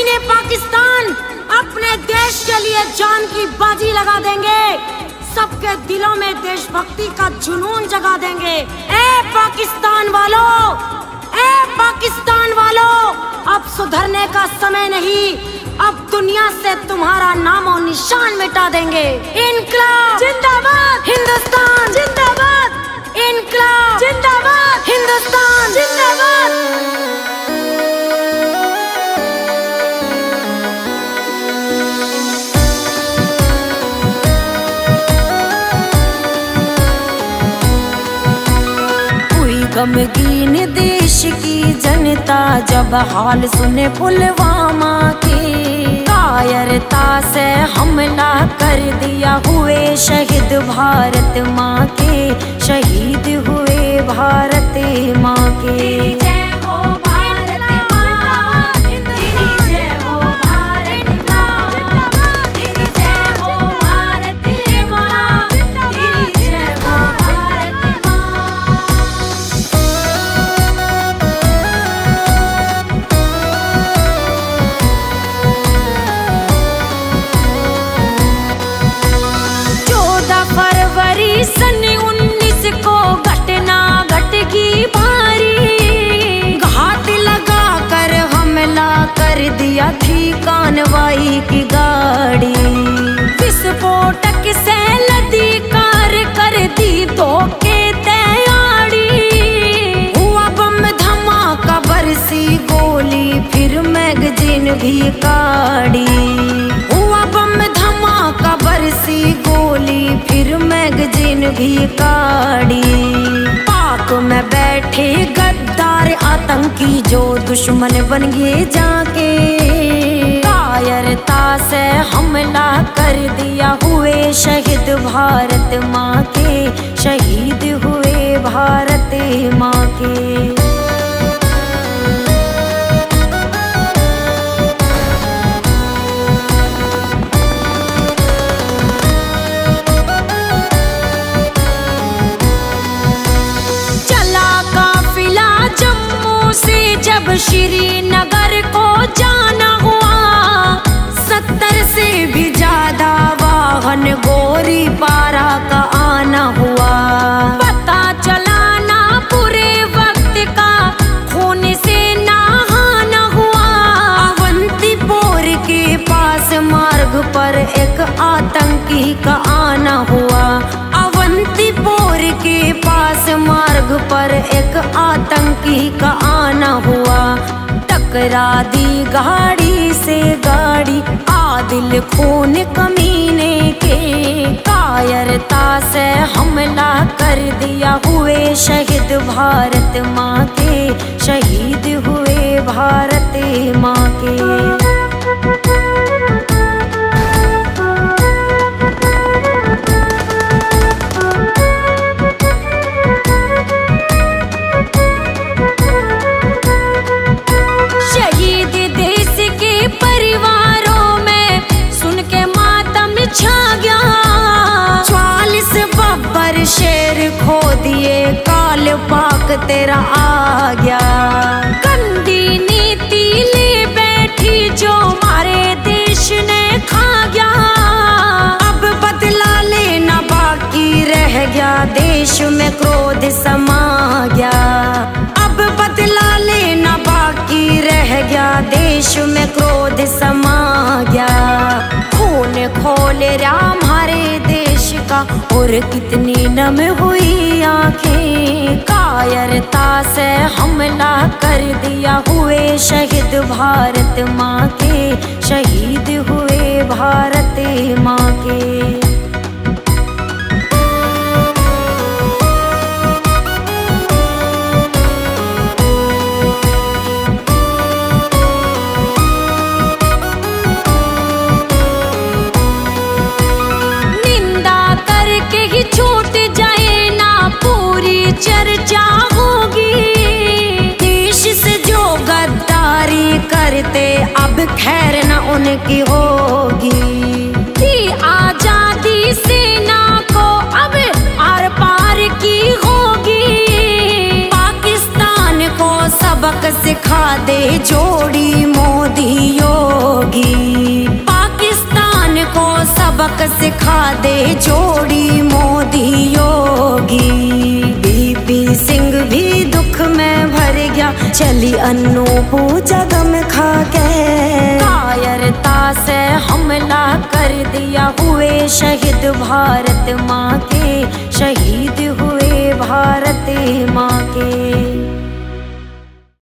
कमीने पाकिस्तान अपने देश के लिए जान की बाजी लगा देंगे, सबके दिलों में देशभक्ति का जुनून जगा देंगे। ए पाकिस्तान वालों, अब सुधरने का समय नहीं, अब दुनिया से तुम्हारा नामो निशान मिटा देंगे। इनकलाब जिंदाबाद, हिंदुस्तान जिंदाबाद, इनकलाब जिंदाबाद, हिंदुस्तान जिंदाबाद। गमगीन देश की जनता जब हाल सुने पुलवामा के, कायरता से हमला कर दिया, हुए शहीद भारत माँ के, शहीद हुए भारत माँ के। सन 19 को घटना घट गई भारी, घात लगा कर हमला कर दिया थी कानवाई की गाड़ी, विस्फोटक से लदी कार कर दी धोखे तैयारी, हुआ बम धमाका बरसी गोली फिर मैगजीन भी काढ़ी, हुआ बम धमाका बरसी गोली फिर मैगजीन भी काढ़ी। पाक में बैठे गद्दार आतंकी जो दुश्मन बन गए जाके, कायरता से हमला कर दिया, हुए शहीद भारत माँ के, शहीद हुए भारत माँ के। जब श्रीनगर को जाना हुआ, 70 से भी ज्यादा वाहन गोरी पारा का आना हुआ, पता चला ना पूरे वक्त का खून से नहाना हुआ। अवंतीपोर के पास मार्ग पर एक आतंकी का आना हुआ, अवंतीपोर के पास मार्ग पर एक आतंकी का आना हुआ, टकरा दी गाड़ी से गाड़ी, आदिल खून कमीने के, कायरता से हमला कर दिया, हुए शहीद भारत माँ के, शहीद हुए भारत माँ के। शेर खो दिए काल पाक तेरा आ गया, गंदी नीति ले बैठी जो हमारे देश ने खा गया, अब बदला लेना बाकी रह गया, देश में क्रोध समा गया, अब बदला लेना बाकी रह गया, देश में क्रोध समा गया, खून खोल रहा हमारे देश का और कितनी नम हुई आंखें, कायरता से हमला कर दिया, हुए शहीद भारत माँ के, शहीद हुए भारत माँ के। छूट जाए ना पूरी चर्चा होगी, देश से जो गद्दारी करते अब खैर न उनकी होगी, थी आजादी सेना को अब आर पार की होगी, पाकिस्तान को सबक सिखा दे जोड़ी मोदी योगी। सबक सिखा दे जोड़ी मोदी योगी। बीपी सिंह भी दुख में भर गया, चली अनूप जगम खा के। कायरता से हमला कर दिया, हुए शहीद भारत माँ के, शहीद हुए भारत माँ के।